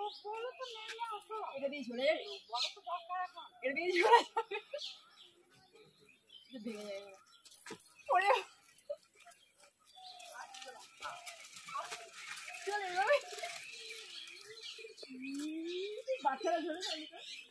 এটা দিয়ে চলে যাবে, এটা দিয়ে চলে যাবে, ভেঙে যাবে পরে চলে যাবে। বাচ্চারা ধরে